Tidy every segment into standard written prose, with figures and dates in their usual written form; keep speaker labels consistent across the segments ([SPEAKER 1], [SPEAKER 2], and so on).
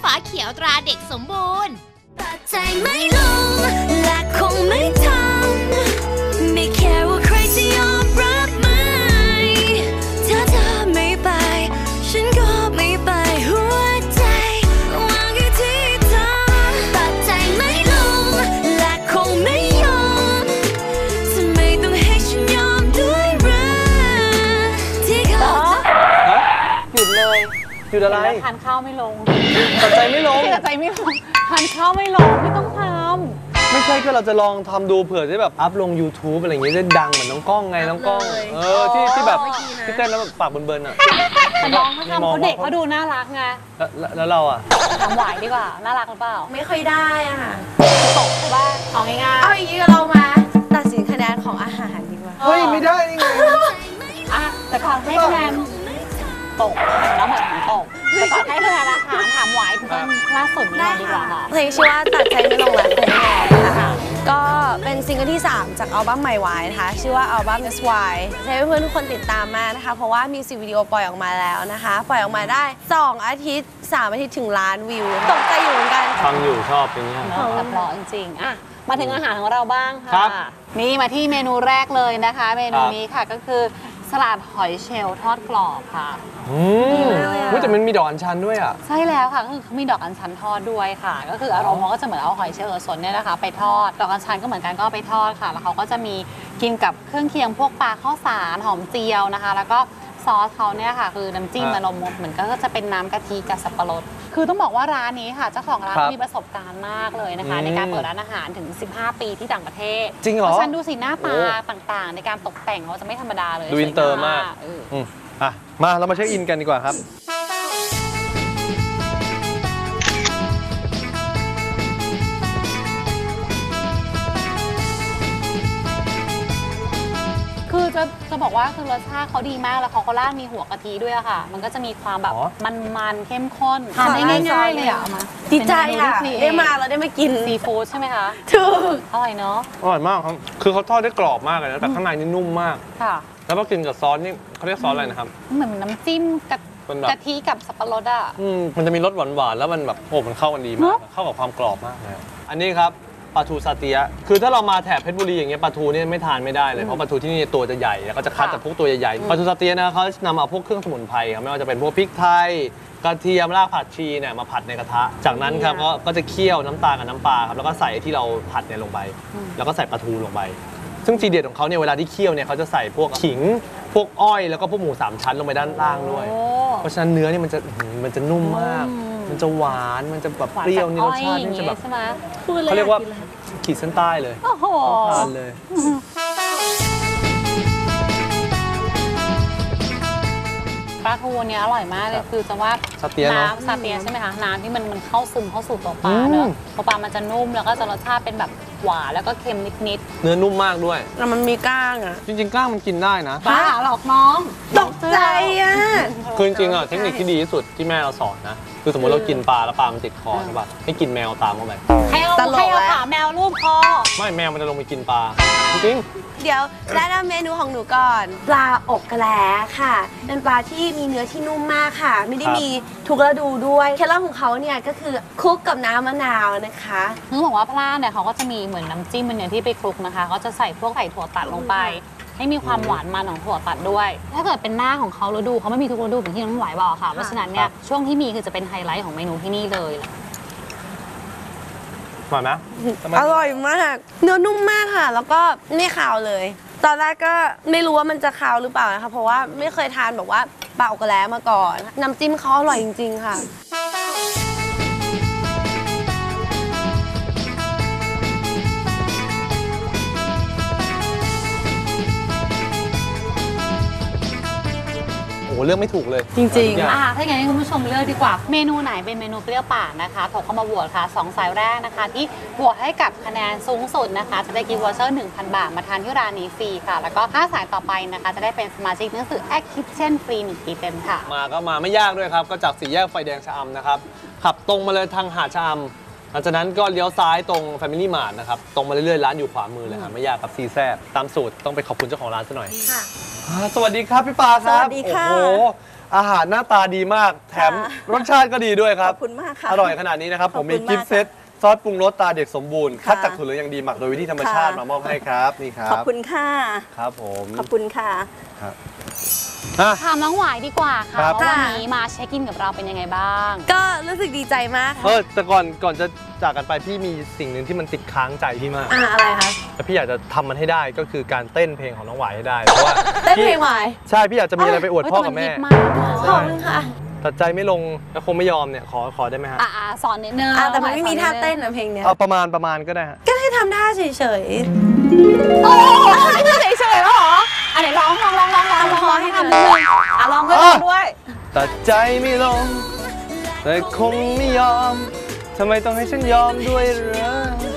[SPEAKER 1] ฝาเขียวตราเด็กสมบูรณ์
[SPEAKER 2] ตัดใจไม่ลงและคงไม่ทำไม่แค่ว่าใครจะยอมรับไหมถ้าเธอไม่ไปฉันก็ไม่ไปหัวใจวางอยู่ที่เธอตัดใจไม่ลงและคงไม่ยอมทำไมต้องให้ฉันยอมด้วยรักที่เขา
[SPEAKER 3] หยุดเลย
[SPEAKER 4] หยุดอะไร
[SPEAKER 3] ทานข้าวไม่ลง
[SPEAKER 4] ตัดใจไม่ลง
[SPEAKER 3] ตัดใจไม่ลงทานข้าวไม่ลงไม่ต้องทำ
[SPEAKER 4] ไม่ใช่ก็เราจะลองทำดูเผื่อจะแบบอัพลง YouTube อะไรอย่างเงี้ยจะดังเหมือนน้องกล้องไงน้องกล้องที่แบบที่เต้นแล้วแบบปากเบิร์นๆอ่ะ
[SPEAKER 3] น้องเขาทำเขาเด็กเขาดูน่ารักไง
[SPEAKER 4] แล้วเราอ่ะ
[SPEAKER 3] ทำไหวดีกว่าน่ารักหรือเปล่า
[SPEAKER 5] ไม่ค่อยได้อ่ะ
[SPEAKER 3] ตกใช่ป่ะเอาง่ายๆ
[SPEAKER 5] เอาอย่างนี้เรามาตัดสินคะแนนของอาหารดีกว่า
[SPEAKER 4] เฮ้ยไม่ได้ไง
[SPEAKER 3] แต่ก่อนให้คะแนนตกแล้วเหมือนตกแต่ก่อนให้คะแนนอาหารถามไหวคุณล่าสุดนี้ดีกว่าค่ะ
[SPEAKER 5] เพลงชื่อว่าตัดใจไม่ลงและคงไม่ยอมนะคะก็เป็นซิงเกิลที่ 3 จากอัลบั้มใหม่วายนะคะชื่อว่าอัลบั้ม That's Why ให้เพื่อนๆทุกคนติดตามมานะคะเพราะว่ามีมิวสิกวิดีโอปล่อยออกมาแล้วนะคะปล่อยออกมาได้2 อาทิตย์ 3 อาทิตย์ถึงล้านวิวตกใจอยู่เหมือนกัน
[SPEAKER 4] ฟังอยู่ชอบเป็นยังไง
[SPEAKER 3] แต่เพราะจริงๆอ่ะมาถึงอาหารของเราบ้างค่ะนี่มาที่เมนูแรกเลยนะคะเมนูนี้ค่ะก็คือสลัดหอยเชลล์ทอดกรอบค่ะ
[SPEAKER 4] แต่มันมีดอกอัญชันด้วยอ่ะ
[SPEAKER 3] ใช่แล้วค่ะก็คือเขามีดอกอัญชันทอดด้วยค่ะก็คืออารมณ์มันก็จะเหมือนเอาหอยเชลล์สดเนี่ยนะคะไปทอดดอกอัญชันก็เหมือนกันก็ไปทอดค่ะแล้วเขาก็จะมีกินกับเครื่องเคียงพวกปลาข้าวสารหอมเจียวนะคะแล้วก็ซอสเขาเนี่ยค่ะคือน้ำจิ้มอารมณ์เหมือนก็จะเป็นน้ำกะทิกับสับปะรดคือต้องบอกว่าร้านนี้ค่ะเจ้าของร้านมีประสบการณ์มากเลยนะคะในการเปิดร้านอาหารถึง15 ปีที่ต่างประเทศ
[SPEAKER 4] จริงเหรอ
[SPEAKER 3] ฉันดูสิหน้าตาต่างๆในการตกแต่งเขาจะไม่ธรรมดาเลย
[SPEAKER 4] ดูอินเตอร์มากมาเรามาเช็คอินกันดีกว่าครับ
[SPEAKER 3] คือจะบอกว่าคือรสชาติเขาดีมากแล้วเขาก็ราดมีหัวกะทิด้วยอะค่ะมันก็จะมีความแบบมันเข้มข้น
[SPEAKER 5] ทานได้ง่ายๆเลยอะมาดีใจค่ะได้มาเราได้มากิน
[SPEAKER 3] ซีฟู้ดใช่ไหมคะ
[SPEAKER 5] ถูก
[SPEAKER 3] อร่อยเนาะ
[SPEAKER 4] อร่อยมากครับคือเขาทอดได้กรอบมากเลยนะแต่ข้างในนี่นุ่มมาก
[SPEAKER 3] ค่ะ
[SPEAKER 4] แล้วพอกินกับซอสนี่เขาเรียกซอสอะไรนะครับ
[SPEAKER 3] เหมือนน้ำจิ้มกะทิกับสับปะรดอะ
[SPEAKER 4] มันจะมีรสหวานๆแล้วมันแบบโอ้มันเข้ากันดีมากเข้ากับความกรอบมากเลยอันนี้ครับปลาทูซาเตียคือถ้าเรามาแถบเพชรบุรีอย่างเงี้ยปลาทูนี่ไม่ทานไม่ได้เลยเพราะปลาทูที่นี่ตัวจะใหญ่แล้วก็จะคัดจากพวกตัวใหญ่ๆปลาทูซาเตียนะเขานำเอาพวกเครื่องสมุนไพรครับไม่ว่าจะเป็นพวกพริกไทยกระเทียมรากผักชีเนี่ยมาผัดในกระทะจากนั้นครับก็จะเคี่ยวน้ำตาลกับน้ำปลาครับแล้วก็ใส่ที่เราผัดเนี่ยลงไปแล้วก็ใส่ปลาทูลงไปซึ่งทีเด็ดของเขาเนี่ยเวลาที่เคี่ยวเนี่ยเขาจะใส่พวกขิงพวกอ้อยแล้วก็พวกหมู3 ชั้นลงไปด้านล่างด้วยเพราะฉะนั้นเนื้อนี่มันจะนุ่มมากมันจะหวานมันจะแบบเปรี้ยวนี่รสชาตินี่จะแบบเขาเรียกว่าขีดเส้นใต้เลยทานเลย
[SPEAKER 3] ปลาทูเนี่ยอร่อยมากเลยคือจะว่าน้ำซาเตียใช่ไหมคะน้ำที่มันเข้าซึมเข้าสู่ตัวปลาเนอะตัวปลามันจะนุ่มแล้วก็จะรสชาติเป็นแบบหวานแล้วก็เค็มนิด
[SPEAKER 4] ๆเนื้อนุ่มมากด้วย
[SPEAKER 5] แล้วมันมีก้างอ่ะ
[SPEAKER 4] จริงๆก้างมันกินได้นะ
[SPEAKER 3] บ้าหรอกน้อง
[SPEAKER 5] ตกใจอ่ะ
[SPEAKER 4] คือจริงๆอ่ะเทคนิคที่ดีที่สุดที่แม่เราสอนนะคือสมมติเรากินปลาแล้วปลามันติดคอใช่ป่ะให้กินแมวตามเข้าไป
[SPEAKER 3] ให้เอาขาแมวรูปคอ
[SPEAKER 4] ไม่แมวมันจะลงไปกินปลาจริง
[SPEAKER 5] เดี๋ยวแนะนำเมนูของหนูก่อนปลาอกกระแลค่ะเป็นปลาที่มีเนื้อที่นุ่มมากค่ะไม่ได้มีทุกฤดูด้วยเคล็ดลับของเขาเนี่ยก็คือคลุกกับน้ำมะนาวนะคะ
[SPEAKER 3] ต้องบอกว่าปลาเนี่ยเขาก็จะมีเหมือนน้ำจิ้มมันเนี่ยที่ไปคลุกนะคะเขาจะใส่พวกไข่ถั่วตัดลงไปให้มีความหวานมันของถั่วตัดด้วยถ้าเกิดเป็นหน้าของเขาฤดูเขาไม่มีทุกฤดูเป็นที่น้องไหวบอกค่ะเพราะฉะนั้นเนี่ยช่วงที่มีคือจะเป็นไฮไลท์ของเมนูที่นี่เลย
[SPEAKER 4] อร่อยไหม
[SPEAKER 5] อร่อยมากเนื้อนุ่มมากค่ะแล้วก็ไม่คาวเลยตอนแรกก็ไม่รู้ว่ามันจะคาวหรือเปล่านะคะเพราะว่าไม่เคยทานแบบว่าปลาอกกระแลมาก่อนน้ำจิ้มเขาอร่อยจริงๆค่ะ
[SPEAKER 4] โอ้เลือกไม่ถูกเลย
[SPEAKER 5] จริง
[SPEAKER 3] ๆถ้าอย่างนี้คุณผู้ชมเลือกดีกว่าเมนูไหนเป็นเมนูเปรี้ยวปากนะคะโทรเข้ามาโหวตค่ะ2 สายแรกนะคะที่โหวตให้กับคะแนนสูงสุดนะคะจะได้กิฟต์วอเชอร์ 1,000 บาทมาทานที่ร้านนี้ฟรีค่ะแล้วก็5 สายต่อไปนะคะจะได้เป็นสมาชิกหนังสือ Act Kitchen ฟรี1 ปีเต็มค่ะ
[SPEAKER 4] มาไม่ยากด้วยครับก็จาก4 แยกไฟแดงชะอำนะครับขับตรงมาเลยทางหาดชะอำหลังจากนั้นก็เลี้ยวซ้ายตรง Family Mart นะครับตรงมาเรื่อยๆร้านอยู่ขวามือเลยครับไม่ยากกับซีแซ่บตามสูตรต้องไปขอบคุณเจ้าของร้านซะหน่อยสวัสดีครับพี่ปาครับ
[SPEAKER 5] สวัสดีค่ะ
[SPEAKER 4] โอ้โหอาหารหน้าตาดีมาก แถมรสชาติก็ดีด้วยครับ
[SPEAKER 6] ขอบคุณมากค่ะ
[SPEAKER 4] อร่อยขนาดนี้นะครับ ผมมี
[SPEAKER 6] ขอบคุณ
[SPEAKER 4] กิ
[SPEAKER 6] มาก
[SPEAKER 4] ฟต์เซตซอสปรุงรสตาเด็กสมบูรณ์
[SPEAKER 6] ค่ะ
[SPEAKER 4] คัดจากถั่วเหลืองอย่างดีหมักโดยวิธีธรรมชาติ
[SPEAKER 6] ค่ะ
[SPEAKER 4] มามอบให้ครับนี่ครั
[SPEAKER 6] ข
[SPEAKER 4] บ
[SPEAKER 6] อบคุณค่ะ
[SPEAKER 4] ครับผม
[SPEAKER 6] ขอบคุณค่ะ
[SPEAKER 4] ครับอ่ะ
[SPEAKER 3] ถามน้องหวายดีกว่าค่ะ
[SPEAKER 4] ครับ
[SPEAKER 3] ว่าวันนี้มาเช็คอินกับเราเป็นยังไงบ้าง
[SPEAKER 5] ก็รู้สึกดีใจมากค่ะ
[SPEAKER 4] แต่ก่อนจะจากกันไปพี่มีสิ่งหนึ่งที่มันติดค้างใจพี่มาก
[SPEAKER 5] อะไรคะ
[SPEAKER 4] แต่พี่อยากจะทำมันให้ได้ก็คือการเต้นเพลงของน้องหวายให้ได้เพราะว่า
[SPEAKER 5] เต้นเพลงหวาย
[SPEAKER 4] ใช่พี่อยากจะมีอะไรไปอวดพ่อกับแม่
[SPEAKER 3] เฮ้ยแต่นฮิตมากอะ
[SPEAKER 5] ขอบคุณค่ะ
[SPEAKER 4] แต่ใจไม่ลงแล้วคงไม่ยอมเนี่ยขอได้ไหมฮะ
[SPEAKER 3] สอนนิดนึง
[SPEAKER 5] แต่มันไม่มีท่าเต้นนะเพลงเนี้ย
[SPEAKER 4] เอาประมาณก็ได้ฮะ
[SPEAKER 5] ก็ให้ทำท่าเฉย
[SPEAKER 3] โอ้ยเฉยๆแล้วเหรออันไหนร้องให้ทำนิดนึงร้องด้วย
[SPEAKER 4] ตัดใจไม่ลงแต่คงไม่ยอมทำไมต้องให้ฉันยอมด้วยเหรอ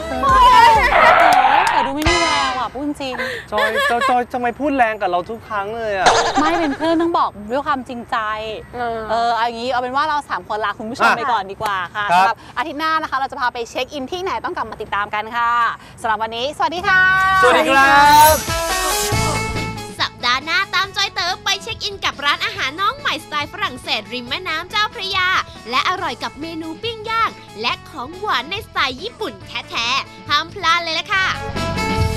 [SPEAKER 3] แต่ดูไม่มีแววอ่ะพูดจริง
[SPEAKER 4] จอยทำไมพูดแรงกับเราทุกครั้งเลยอ่ะ
[SPEAKER 3] ไม่เป็นเพื่อนต้องบอกด้วยความจริงใจ เอาอย่างนี้เอาเป็นว่าเรา3คนลาคุณผู้ชมไปก่อนดีกว่าค่ะ
[SPEAKER 4] ครับ
[SPEAKER 3] สำหรับอาทิตย์หน้านะคะเราจะพาไปเช็คอินที่ไหนต้องกลับมาติดตามกันค่ะสำหรับวันนี้สวัสดีค่ะ
[SPEAKER 4] สวัสดีครับ
[SPEAKER 1] สัปดาห์หน้าตามจอยเต๋อไปเช็คอินกับร้านอาหารน้องใหม่สไตล์ฝรั่งเศสริมแม่น้ำเจ้าพระยา และอร่อยกับเมนูปิ้งย่าง และของหวานในสไตล์ญี่ปุ่นแท้ๆห้ามพลาดเลยล่ะค่ะ